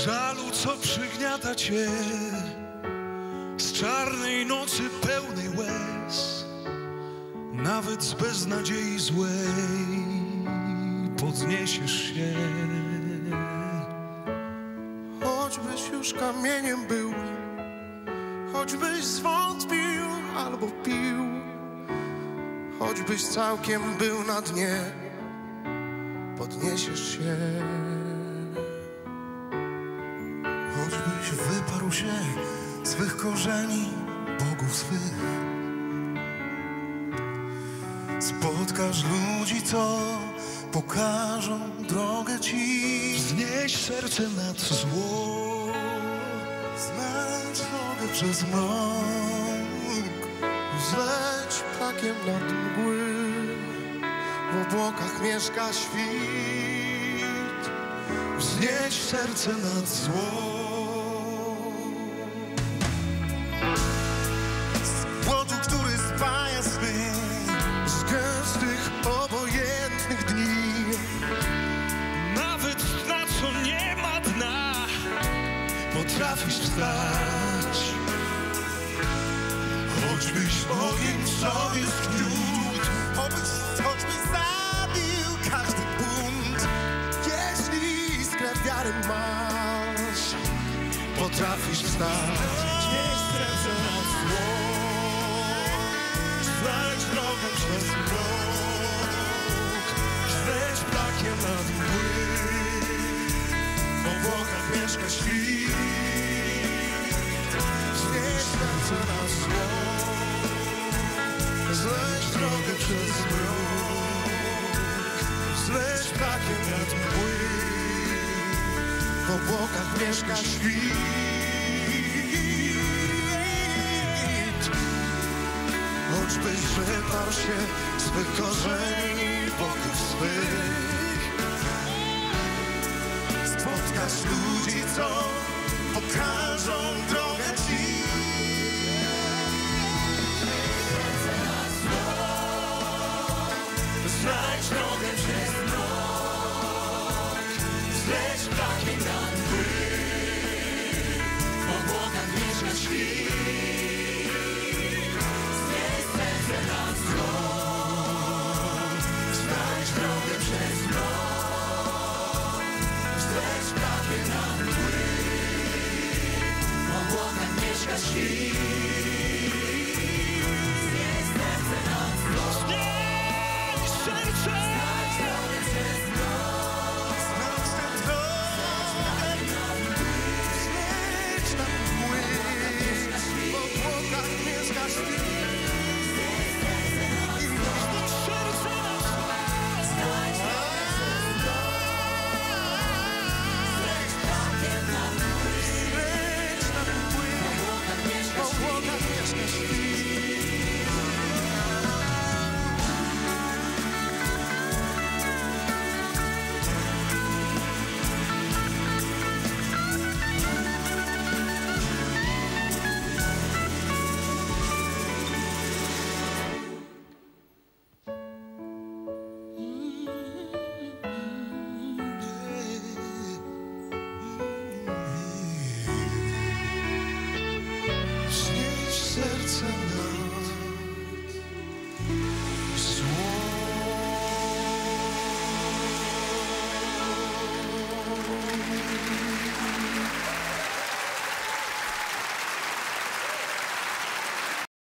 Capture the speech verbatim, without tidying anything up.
żalu, co przygniata cię, z czarnej nocy pełnej łez, nawet z beznadziei złej podniesiesz się. Choćbyś już kamieniem był, choćbyś zwątpił albo pił, choćbyś całkiem był na dnie, podniesiesz się. Choćbyś wyparł się swych korzeni, bogów swych, spotkasz ludzi, co pokażą drogę ci. Wznieś serce nad zło, znajdź drogę przez mrok, Zleć ptakiem nad mgły, w obłokach mieszka świt. wznieś serce nad zło. z płotu, który spaja sny, Z gęstych, obojętnych dni, Nawet na co nie ma dna potrafisz wstać. choćbyś ogień w sobie skrót, choćbyś, choćbyś zabił każdy bunt. jeśli iskrę wiary masz, potrafisz wstać. Wznieś serce nad zło, znajdź drogę przez mrok, Wzleć ptakiem nad mgły, w obłokach mieszka świt. Wznieś serce na zło, zleć drogę przez mrok, zleć ptakiem nad mgły, w obłokach mieszka świt. Choćbyś wyparł się swych korzeni, bogów swych, Spotkasz ludzi, co pokażą drogę ci. znajdź drogę przez mrok, zleć ptakiem nad mgły, w obłokach mieszka świt. Wznieś serce nad zło, znajdź drogę przez mrok, zleć ptakiem nad mgły, w obłokach mieszka świt. Wznieś serce nad zło, serce! Znajdź drogę przez mrok, Znajdź tę drogę, zleć na mgły, w obłokach mieszka świt. serce nas znajdź drogę przez mrok, zleć ptakiem nad mgły, Leć na mgły, w obłokach w mieszka obłokach świt. mieszka świt. Wznieś serce nad zło.